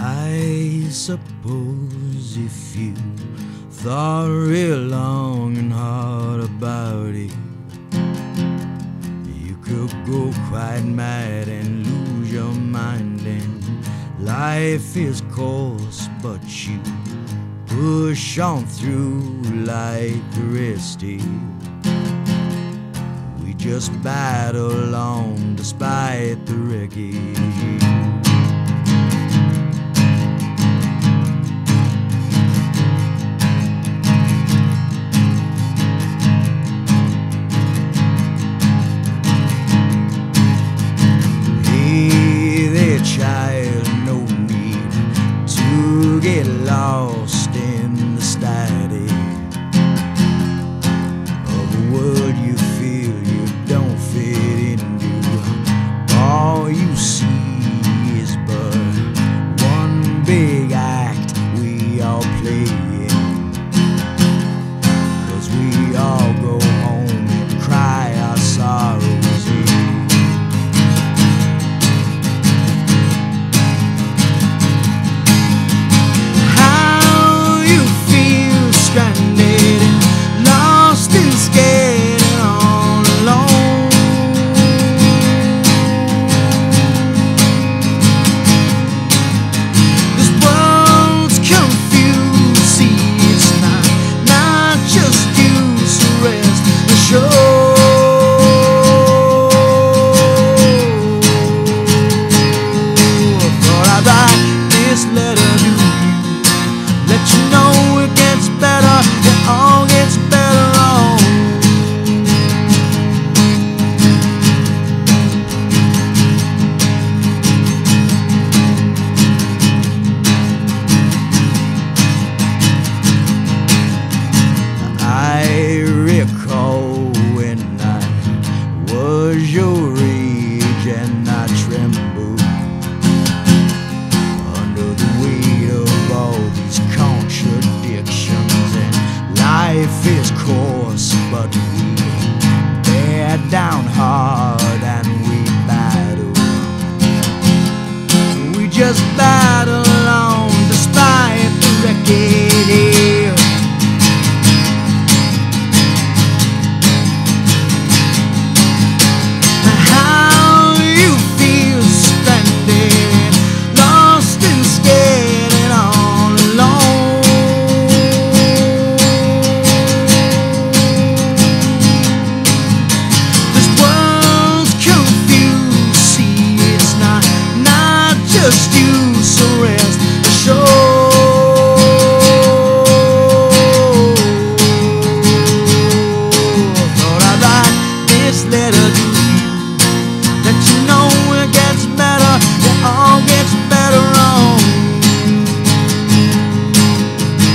I suppose if you thought real long and hard about it, you could go quite mad and lose your mind. And life is coarse, but you push on through like the rest of you. We just battle on despite the wreckage. Child, no need to get lost in the static of a world you feel you don't fit into. All you see is but one big act we all play in, 'cause we all go home and cry our sorrows in. Your age and I trembled under the weight of all these contradictions. And life is coarse, but we bear down hard and we battle. We just battle on despite the wreckage. Just you, so rest assured. Thought I'd write this letter to you, let you know it gets better, it all gets better on.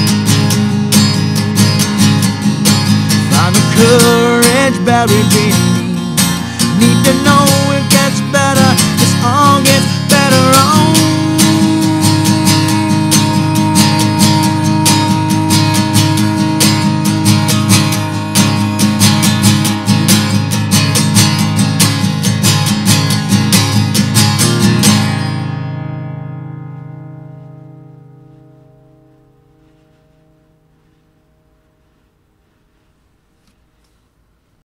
Find the courage buried in